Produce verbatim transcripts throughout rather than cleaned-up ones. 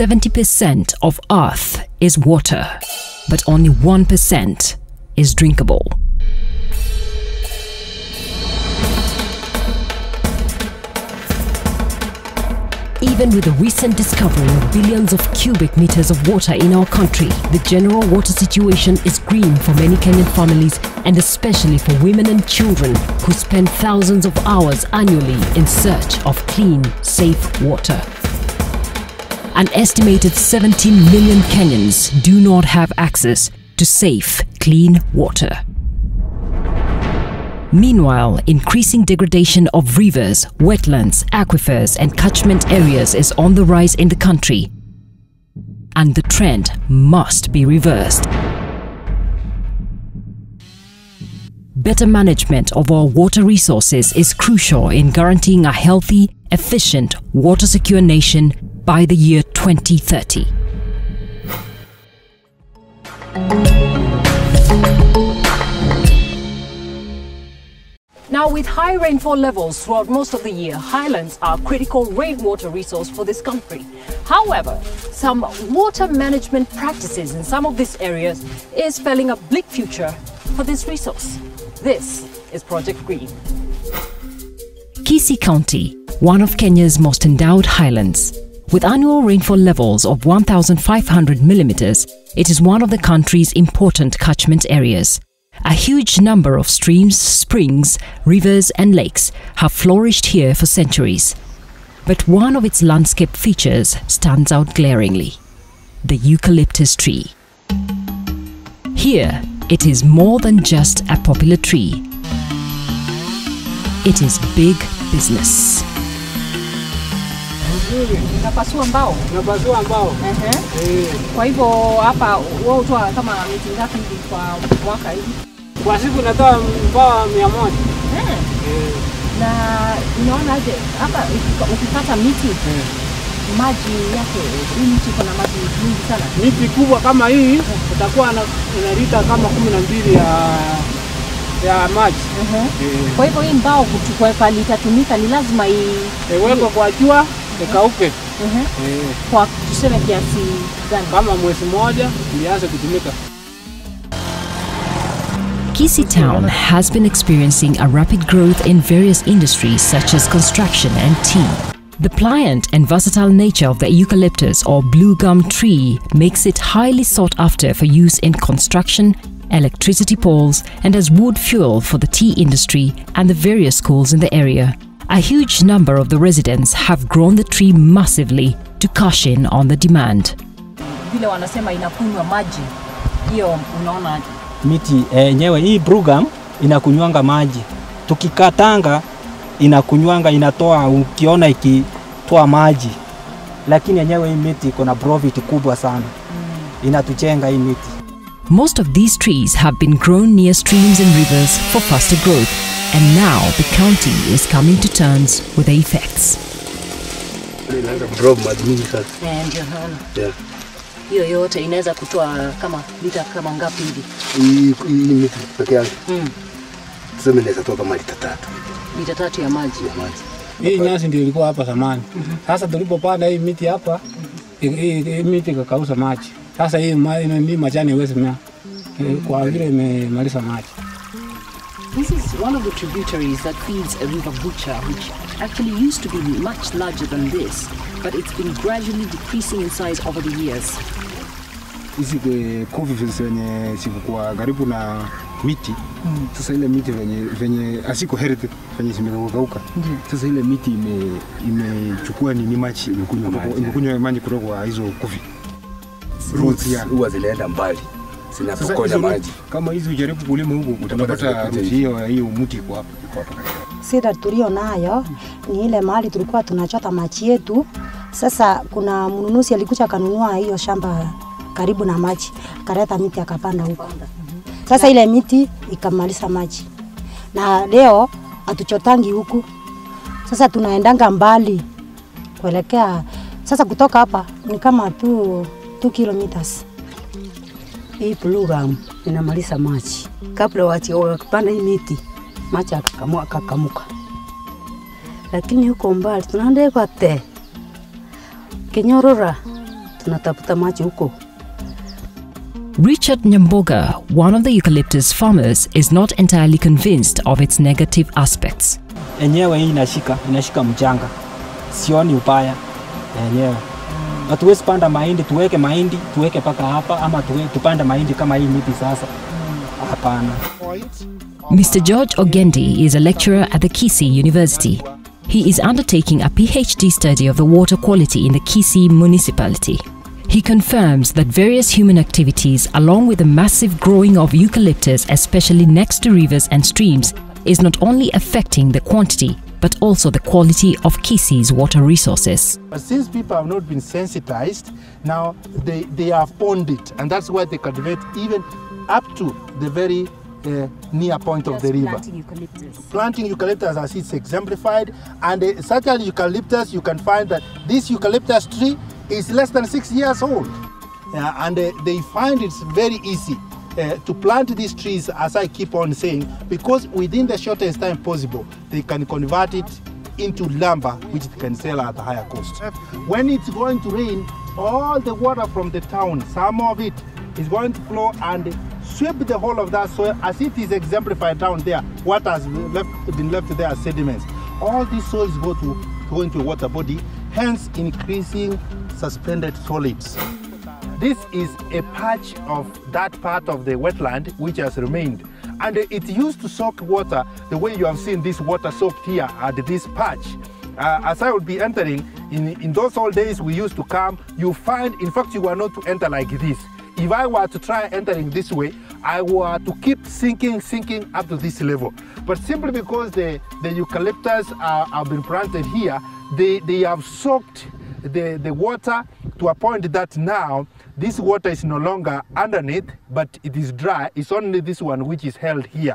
seventy percent of Earth is water, but only one percent is drinkable. Even with the recent discovery of billions of cubic meters of water in our country, the general water situation is grim for many Kenyan families, and especially for women and children who spend thousands of hours annually in search of clean, safe water. An estimated seventeen million Kenyans do not have access to safe, clean water. Meanwhile, increasing degradation of rivers, wetlands, aquifers and catchment areas is on the rise in the country, and the trend must be reversed. Better management of our water resources is crucial in guaranteeing a healthy, efficient, water-secure nation by the year twenty thirty. Now, with high rainfall levels throughout most of the year, highlands are a critical rainwater resource for this country. However, some water management practices in some of these areas is spelling a bleak future for this resource. This is Project Green. Kisii County, one of Kenya's most endowed highlands. With annual rainfall levels of one thousand five hundred millimeters, it is one of the country's important catchment areas. A huge number of streams, springs, rivers and lakes have flourished here for centuries. But one of its landscape features stands out glaringly: the eucalyptus tree. Here, it is more than just a popular tree. It is big business. Napasua mbao. Napasua mbao. Eh. Kwa hivyo hapa wao hutoa kama miti ngapi kwa mwaka hivi? Kwa siku natoa mbao mia moja. Eh. Na unaona aje hapa ukipata miti maji yake, hii miti iko na maji mingi sana. Miti kubwa kama hii utakuwa na lita kama kumi na mbili ya ya maji. Uh-huh. Kwa hivyo hii mbao kuchukua pale itatumika ni lazima iwekwe kwa jua ikauke. Uh-huh. Eh. Kwa tuseme kiasi gani? Kama mwezi mmoja ianze kutumika. Kisii Town has been experiencing a rapid growth in various industries such as construction and tea. The pliant and versatile nature of the eucalyptus or blue gum tree makes it highly sought after for use in construction, electricity poles, and as wood fuel for the tea industry and the various schools in the area. A huge number of the residents have grown the tree massively to cash in on the demand. Vile wanasema inakunywa maji, hiyo unaona aje? Miti yenyewe eh, hii blue gum inakunywanga maji. Tukikatanga inakunywanga, inatoa, ukiona ikitoa maji. Lakini yenyewe hii miti iko na profit kubwa sana. Mm. Inatuchenga hii miti. Most of these trees have been grown near streams and rivers for faster growth, and now the county is coming to terms with the effects. Yeah. Hiyo yote inaweza kutoa kama lita kama ngapi hivi? Hii miti pekee yake. Mm. Tuseme inaweza toa kama lita tatu. Lita tatu ya maji. Ya maji. Hii nyasi ndio ilikuwa hapa zamani. Sasa tulipopanda hii miti hapa, hii miti ikakausa maji. Sasa hii ni majani haiwezi mea. Kwa vile imemaliza maji. This is one of the tributaries that feeds a river Bucha, which actually used to be much larger than this, but it's been gradually decreasing in size over the years. Hizi kofi zenye zikuwa karibu na miti, mm. Sasa ile miti venye venye asiko heritage venye zimekauka. Mm. Sasa ile miti ime imechukua nini maji, imekunywa imekunywa maji kutoka kwa hizo kofi. Roots huwa zinaenda mbali. Zinapokonya maji. Kama hizi ujaribu kulima huko utapata hiyo hiyo mti iko hapa. Sida tulio nayo ni ile mahali tulikuwa tunachota maji yetu. Sasa kuna mnunuzi alikuja kanunua hiyo shamba karibu na maji, kareta miti akapanda huko. Sasa ile miti ikamaliza maji. Na leo atuchotangi huku. Sasa tunaendanga mbali kuelekea. Sasa kutoka hapa ni kama tu two kilometers. Hii blue gum inamaliza maji. Kabla wati wakipanda hii miti, maji akakamuka. Lakini huko mbali tunaenda kwa te. Kinyorora tunatafuta maji huko. Richard Nyamboga, one of the eucalyptus farmers, is not entirely convinced of its negative aspects. Enyewe hii inashika, inashika mchanga. Sioni upaya enyewe. Hatuwezi panda mahindi, tuweke mahindi, tuweke paka hapa ama tuwe, tupanda mahindi kama hii miti sasa. Hapana. Mister George Ogendi is a lecturer at the Kisii University. He is undertaking a PhD study of the water quality in the Kisii municipality. He confirms that various human activities, along with the massive growing of eucalyptus, especially next to rivers and streams, is not only affecting the quantity, but also the quality of Kisii's water resources. But since people have not been sensitized, now they, they have owned it, and that's why they cultivate even up to the very uh, near point of the river. Planting eucalyptus. Planting eucalyptus as it's exemplified, and uh, such an eucalyptus, you can find that this eucalyptus tree is less than six years old. Uh, and uh, they find it's very easy uh, to plant these trees, as I keep on saying, because within the shortest time possible, they can convert it into lumber, which they can sell at a higher cost. When it's going to rain, all the water from the town, some of it is going to flow and sweep the whole of that soil, as it is exemplified down there. What has left, been left there as sediments. All these soils go to go into a water body, hence increasing suspended solids. This is a patch of that part of the wetland which has remained, and it used to soak water the way you have seen this water soaked here at this patch. Uh, as I would be entering, in, in those old days we used to come, you find, in fact, you were not to enter like this. If I were to try entering this way, I were to keep sinking, sinking up to this level. But simply because the, the eucalyptus are, have been planted here, they, they have soaked the, the water to a point that now this water is no longer underneath, but it is dry. It's only this one which is held here.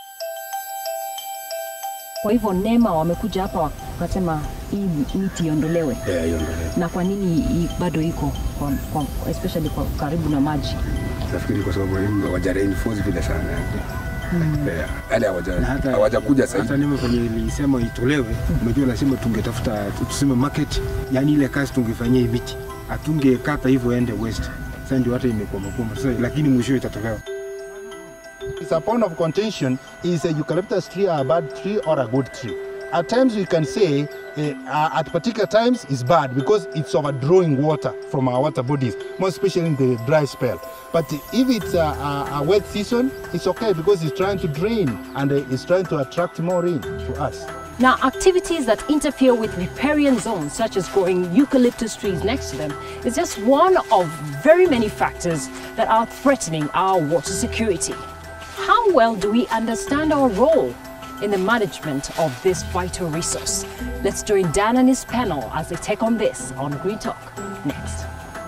Kwa hivyo NEMA wamekuja hapa wakasema hii miti iondolewe. Yeah, iondolewe. Na kwa nini bado iko kwa, kwa, especially kwa karibu na maji? Nafikiri kwa sababu hawaja reinforce vile sana. Mm. Yeah, hata hawaja hawajakuja sasa. Hata NEMA kwenye ilisema itolewe, unajua lazima tungetafuta tuseme market, yani ile kazi tungefanyia hii miti. Hatungekata hivyo ende west. Sasa ndio hata imekuwa makubwa. Sasa lakini mwisho itatolewa. It's a point of contention, is a eucalyptus tree a bad tree or a good tree? At times we can say, uh, at particular times it's bad because it's overdrawing water from our water bodies, more especially in the dry spell. But if it's a, a, a wet season, it's okay because it's trying to drain and it's trying to attract more rain to us. Now, activities that interfere with riparian zones, such as growing eucalyptus trees next to them, is just one of very many factors that are threatening our water security. How well do we understand our role in the management of this vital resource? Let's join Dan and his panel as they take on this on Green Talk next.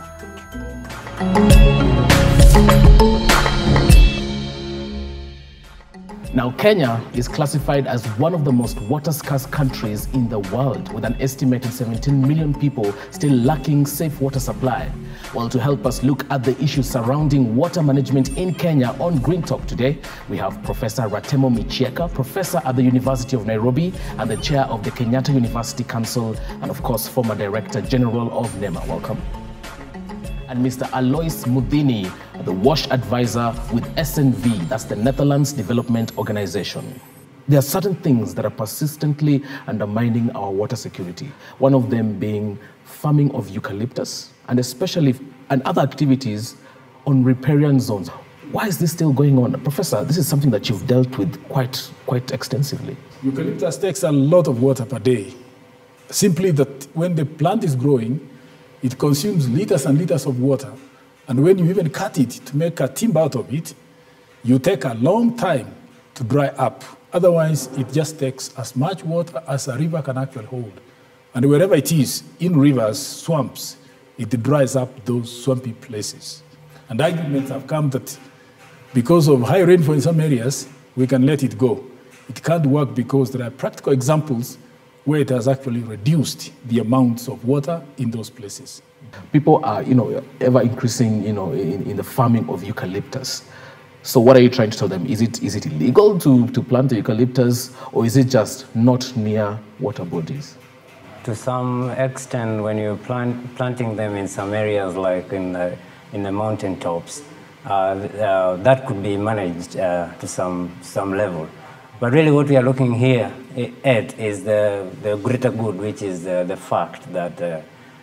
Now, Kenya is classified as one of the most water-scarce countries in the world, with an estimated seventeen million people still lacking safe water supply. Well, to help us look at the issues surrounding water management in Kenya on Green Talk today, we have Professor Ratemo Michieka, professor at the University of Nairobi and the chair of the Kenyatta University Council, and of course, former Director General of NEMA. Welcome. And Mister Alois Mudini, the WASH advisor with S N V, that's the Netherlands Development Organization. There are certain things that are persistently undermining our water security, one of them being farming of eucalyptus, and especially and other activities on riparian zones. Why is this still going on? Professor, this is something that you've dealt with quite, quite extensively. Eucalyptus takes a lot of water per day. Simply that when the plant is growing, it consumes liters and liters of water. And when you even cut it to make a timber out of it, you take a long time to dry up. Otherwise, it just takes as much water as a river can actually hold. And wherever it is, in rivers, swamps, it dries up those swampy places. And arguments have come that because of high rainfall in some areas, we can let it go. It can't work because there are practical examples where it has actually reduced the amounts of water in those places. People are, you know, ever increasing, you know, in, in the farming of eucalyptus. So what are you trying to tell them? Is it, is it illegal to, to plant the eucalyptus, or is it just not near water bodies? to some extent, when you're plant, planting them in some areas like in the, in the mountain tops, uh, uh, that could be managed uh, to some, some level. But really what we are looking here at is the, the greater good, which is uh, the fact that uh,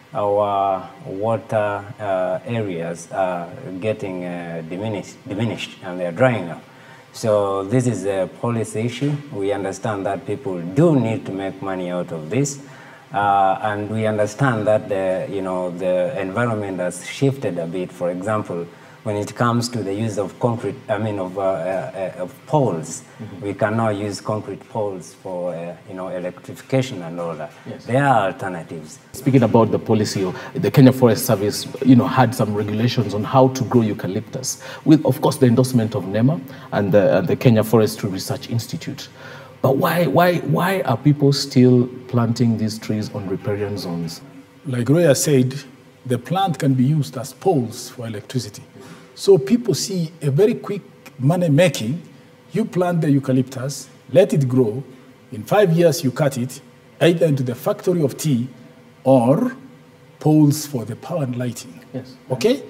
our water uh, areas are getting uh, diminished, diminished and they're drying up. So this is a policy issue. We understand that people do need to make money out of this. Uh, and we understand that the, you know, the environment has shifted a bit. For example, when it comes to the use of concrete, I mean of, uh, uh, of poles, mm-hmm. we can now use concrete poles for uh, you know, electrification and all that. Yes. There are alternatives. Speaking about the policy, the Kenya Forest Service, you know, had some regulations on how to grow eucalyptus, with, of course, the endorsement of NEMA and the, and the Kenya Forestry Research Institute. But why, why, why are people still planting these trees on riparian zones? Like Roya said, the plant can be used as poles for electricity. So people see a very quick money making. You plant the eucalyptus, let it grow. In five years, you cut it, either into the factory of tea or poles for the power and lighting. Yes. Okay?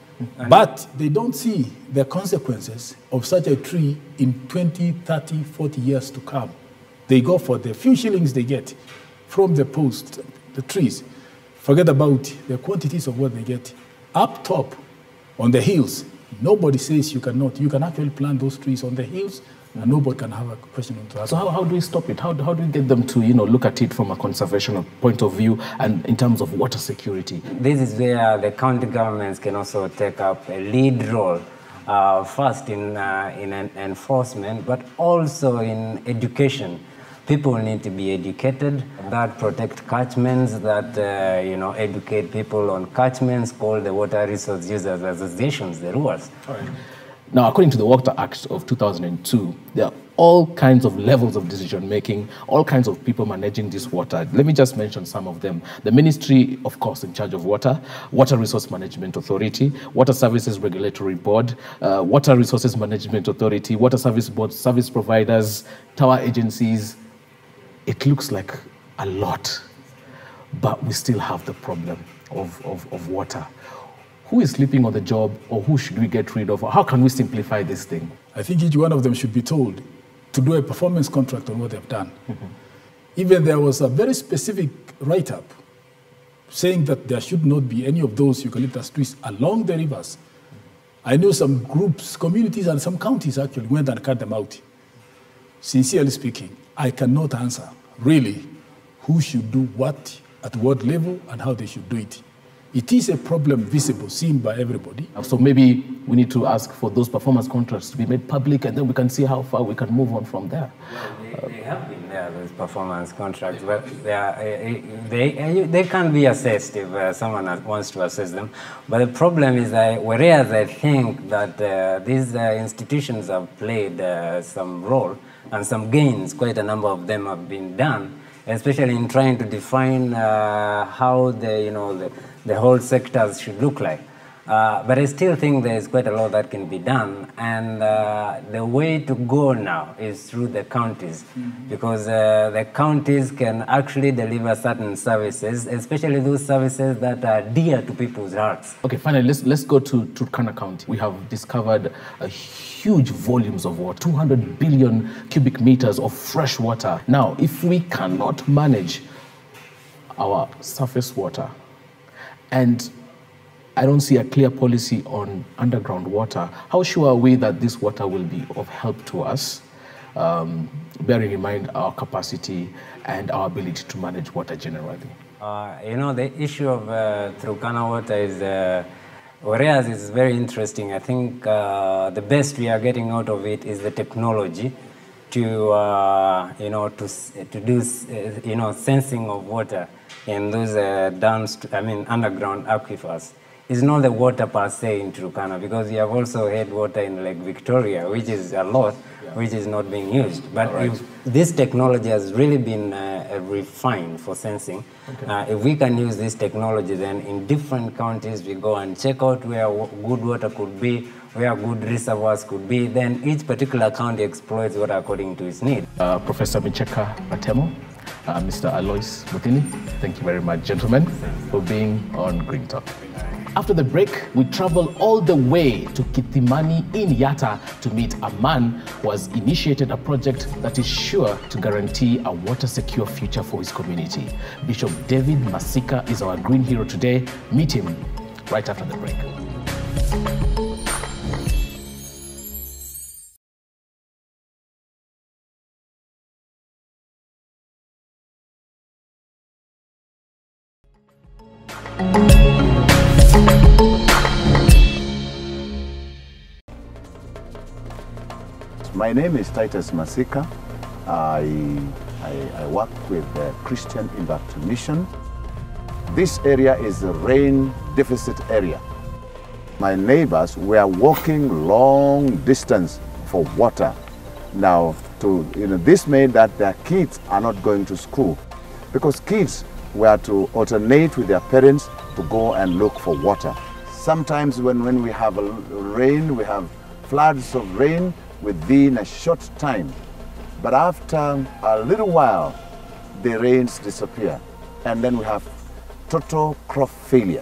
But they don't see the consequences of such a tree in twenty, thirty, forty years to come. They go for the few shillings they get from the post, the trees. Forget about the quantities of what they get. Up top, on the hills, nobody says you cannot. You can actually plant those trees on the hills, and nobody can have a question on that. So how, how do we stop it? How, how do we get them to, you know, look at it from a conservation point of view and in terms of water security? This is where the county governments can also take up a lead role, uh, first in, uh, in an enforcement, but also in education. People need to be educated, that protect catchments, that uh, you know, educate people on catchments, called the Water Resource Users Associations, the R U As. All right. Now, according to the Water Act of two thousand two, there are all kinds of levels of decision making, all kinds of people managing this water. Let me just mention some of them. The Ministry, of course, in charge of water, Water Resource Management Authority, Water Services Regulatory Board, uh, Water Resources Management Authority, Water Service Board, service providers, tower agencies. It looks like a lot, but we still have the problem of, of, of water. Who is sleeping on the job, or who should we get rid of? Or how can we simplify this thing? I think each one of them should be told to do a performance contract on what they've done. Mm-hmm. Even there was a very specific write-up saying that there should not be any of those eucalyptus trees along the rivers. I know some groups, communities, and some counties actually went and cut them out. Sincerely speaking, I cannot answer, really, who should do what, at what level, and how they should do it. It is a problem visible, seen by everybody. So maybe we need to ask for those performance contracts to be made public, and then we can see how far we can move on from there. Well, they, they have been there, those performance contracts, but they, are, they, they can be assessed if uh, someone wants to assess them. But the problem is that whereas I think that uh, these uh, institutions have played uh, some role, and some gains, quite a number of them have been done, especially in trying to define uh, how the, you know, the, the whole sectors should look like. Uh, but I still think there is quite a lot that can be done, and uh, the way to go now is through the counties, mm-hmm. because uh, the counties can actually deliver certain services, especially those services that are dear to people's hearts. Okay, finally, let's, let's go to Turkana County. We have discovered a huge volumes of water, two hundred billion cubic meters of fresh water. Now, if we cannot manage our surface water, and I don't see a clear policy on underground water, how sure are we that this water will be of help to us, um, bearing in mind our capacity and our ability to manage water generally? Uh, you know, the issue of uh, Turkana water is, uh, whereas it's very interesting, I think uh, the best we are getting out of it is the technology to, uh, you know, to, to do, uh, you know, sensing of water in those uh, downst I mean, underground aquifers. It's not the water per se in Turkana, because you have also had water in Lake Victoria, which is a lot, yeah. which is not being used. But right. if this technology has really been uh, refined for sensing. Okay. Uh, if we can use this technology, then in different counties we go and check out where good water could be, where good reservoirs could be, then each particular county exploits water according to its need. Uh, Professor Micheka Matemo, uh, Mister Alois Mutini. Thank you very much, gentlemen, for being on Green Talk. After the break, we travel all the way to Kitimani in Yatta to meet a man who has initiated a project that is sure to guarantee a water-secure future for his community. Bishop David Masika is our green hero today. Meet him right after the break. My name is Titus Masika. I, I, I work with the Christian Impact Mission. This area is a rain deficit area. My neighbors were walking long distance for water. Now, to, you know, this made that their kids are not going to school because kids were to alternate with their parents to go and look for water. Sometimes when, when we have a rain, we have floods of rain within a short time. But after a little while, the rains disappear. And then we have total crop failure.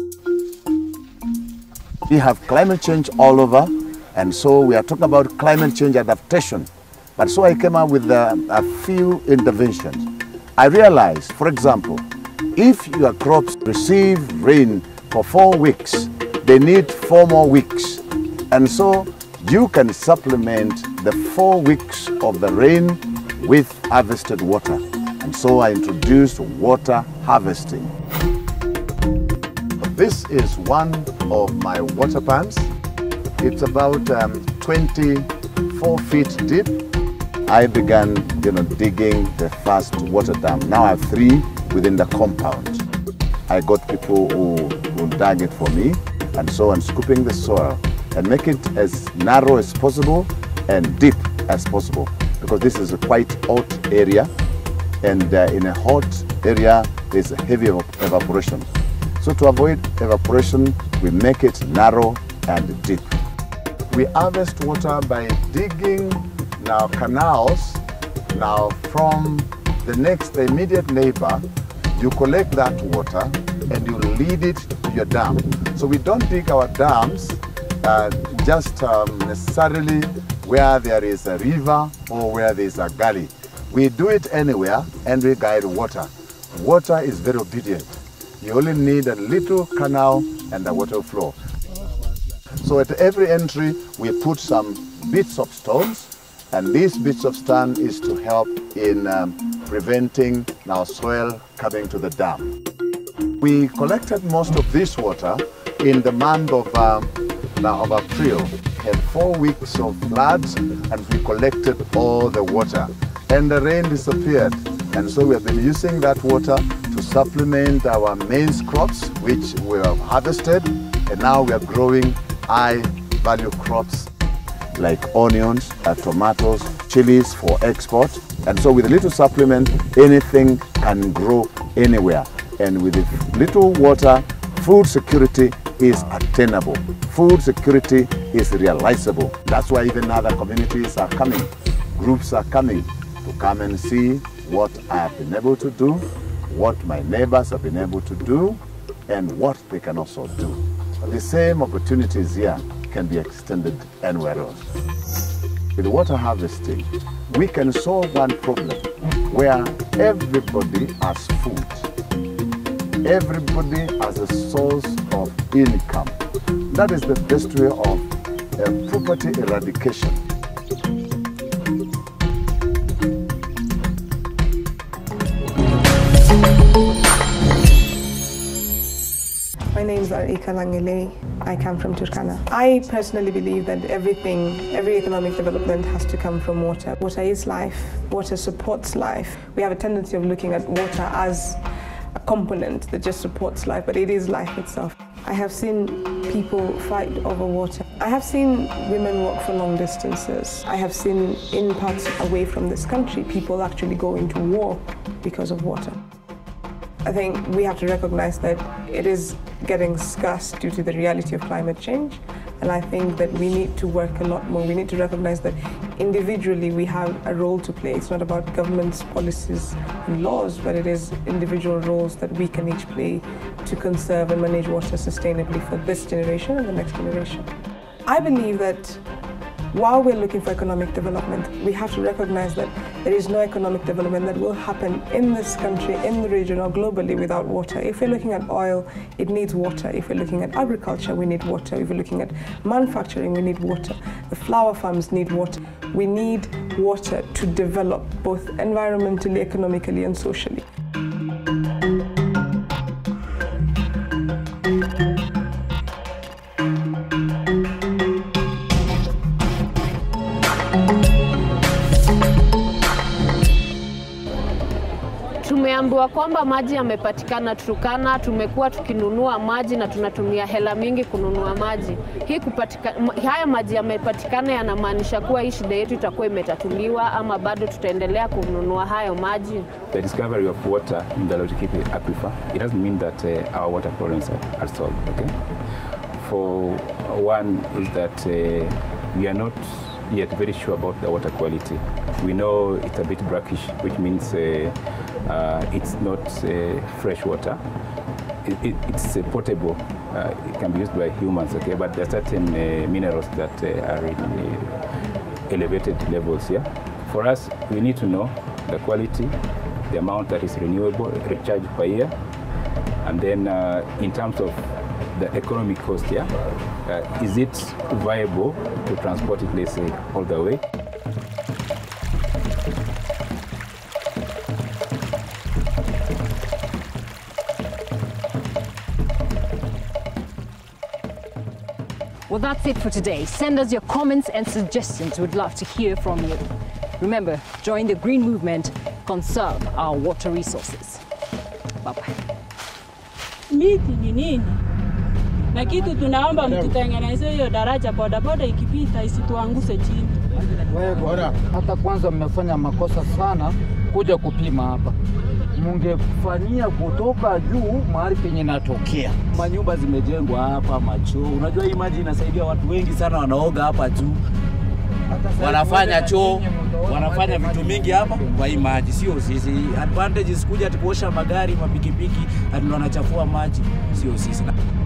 We have climate change all over. And so we are talking about climate change adaptation. But so I came up with a, a few interventions. I realized, for example, if your crops receive rain for four weeks, they need four more weeks. And so you can supplement the four weeks of the rain with harvested water. And so I introduced water harvesting. This is one of my water pans. It's about um, twenty-four feet deep. I began you know, digging the first water dam. Now I have three within the compound. I got people who, who dug it for me. And so I'm scooping the soil and make it as narrow as possible and deep as possible, because this is a quite hot area, and uh, in a hot area there's a heavy evaporation. So to avoid evaporation, we make it narrow and deep. We harvest water by digging now canals. Now from the next, the immediate neighbor, you collect that water and you lead it to your dam. So we don't dig our dams Uh, just um, necessarily where there is a river or where there is a gully. We do it anywhere and we guide water. Water is very obedient. You only need a little canal and the water flow. So at every entry we put some bits of stones, and these bits of stone is to help in um, preventing our soil coming to the dam. We collected most of this water in the month of um, Now of April, had four weeks of floods, and we collected all the water, and the rain disappeared. And so we have been using that water to supplement our maize crops, which we have harvested, and now we are growing high value crops like onions, uh, tomatoes, chilies for export. And so with a little supplement, anything can grow anywhere. And with a little water, food security is attainable. Food security is realizable. That's why even other communities are coming. Groups are coming to come and see what I have been able to do, what my neighbors have been able to do, and what they can also do. The same opportunities here can be extended anywhere else. With water harvesting, we can solve one problem where everybody has food. Everybody has a source of income. That is the best way of uh, poverty eradication. My name is Arika Langele. I come from Turkana. I personally believe that everything, every economic development has to come from water. Water is life. Water supports life. We have a tendency of looking at water as a component that just supports life, but it is life itself. I have seen people fight over water. I have seen women walk for long distances. I have seen in parts away from this country, people actually go into war because of water. I think we have to recognize that it is getting scarce due to the reality of climate change, And I think that we need to work a lot more. We need to recognize that individually we have a role to play. It's not about government's policies and laws, but it is individual roles that we can each play to conserve and manage water sustainably for this generation and the next generation. I believe that while we're looking for economic development, we have to recognize that there is no economic development that will happen in this country, in the region, or globally without water. If we're looking at oil, it needs water. If we're looking at agriculture, we need water. If we're looking at manufacturing, we need water. The flower farms need water. We need water to develop both environmentally, economically, and socially. Tumeambiwa kwamba maji yamepatikana Turkana, tumekuwa tukinunua maji na tunatumia hela mingi kununua maji. Hii kupatika, haya maji yamepatikana yanamaanisha kuwa hii shida yetu itakuwa imetatuliwa ama bado tutaendelea kununua hayo maji? The discovery of water in the Lokikipi aquifer, it doesn't mean that uh, our water problems are, are solved, okay? For one is that uh, we are not yet very sure about the water quality. We know it's a bit brackish, which means uh, uh, it's not uh, fresh water. It, it, it's uh, potable. Uh, it can be used by humans, okay? But there are certain uh, minerals that uh, are in uh, elevated levels here. Yeah? For us, we need to know the quality, the amount that is renewable, recharged per year, and then uh, in terms of the economic cost, yeah, uh, is it viable to transport it, let's say, all the way? Well, that's it for today. Send us your comments and suggestions. We'd love to hear from you. Remember, join the green movement, conserve our water resources. Bye-bye. Miti ni nini? Na kitu tunaomba mtutengeneze hiyo daraja bodaboda ikipita isituanguse chini. Wewe bora, hata kwanza mmefanya makosa sana kuja kupima hapa. Mungefanyia kutoka juu mahali penye natokea. Manyumba zimejengwa hapa, macho. Unajua hii maji inasaidia watu wengi sana wanaoga hapa juu. Wanafanya choo, wanafanya vitu mingi hapa kwa hii maji. Sio sisi. Advantages kuja tukuosha magari, mapikipiki, ati ndo wanachafua maji. Sio sisi.